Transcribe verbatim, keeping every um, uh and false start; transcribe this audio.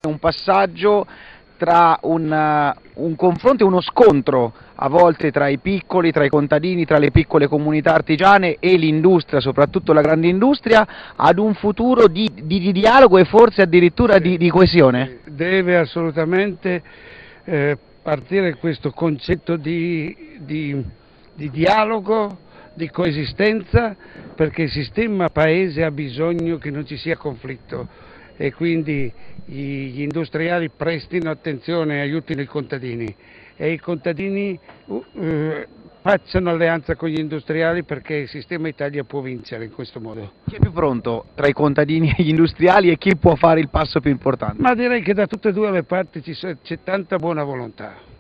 un passaggio tra un, uh, un confronto e uno scontro a volte tra i piccoli, tra i contadini, tra le piccole comunità artigiane e l'industria, soprattutto la grande industria, ad un futuro di, di, di dialogo e forse addirittura di, di coesione? Deve assolutamente eh, partire questo concetto di, di, di dialogo, di coesistenza, perché il sistema paese ha bisogno che non ci sia conflitto e quindi gli industriali prestino attenzione e aiutino i contadini e i contadini uh, uh, facciano alleanza con gli industriali, perché il sistema Italia può vincere in questo modo. Chi è più pronto tra i contadini e gli industriali e chi può fare il passo più importante? Ma direi che da tutte e due le parti c'è tanta buona volontà.